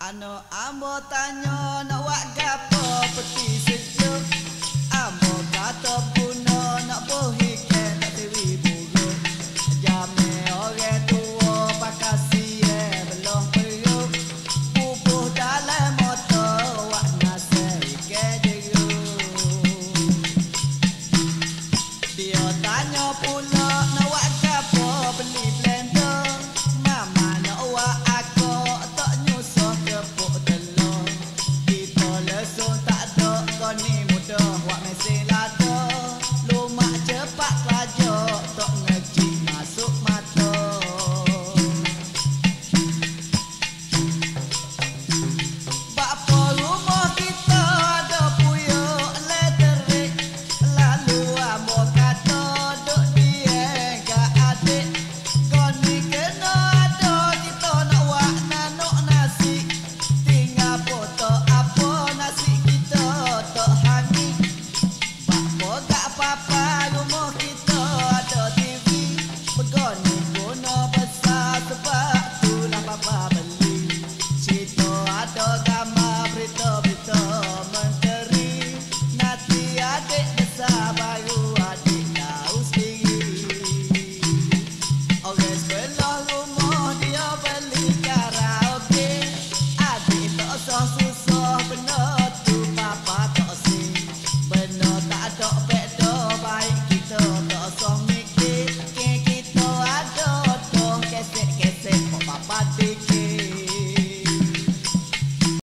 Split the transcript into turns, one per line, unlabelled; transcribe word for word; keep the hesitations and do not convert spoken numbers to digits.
Ano ambo tanyo nak wak gapo peti sejuk. Ambo kata puno nak bohi ke tak dewi buru. Jame ore tua pakasi e belum peruk. Pupuh dalam motor wak naseri ke jeru. Dia tanya pula nak wak gapo beli blender. Mama nak wak aku tak nyusuh kepuk telur. Kita lesung tak ada kau ni mudah wak mesin lada. Lumak cepat raja tak ngecik masuk mata. Bapa rumah kita ada puyuk elektrik. Lalu ambo kata duk dia gak adik. Kau ni kena ada kita nak wak nanuk nasi. Tinggal potong apa nasi kita tak hangi. Bapa gak apa-apa rumah kita ada T V. Begoni guna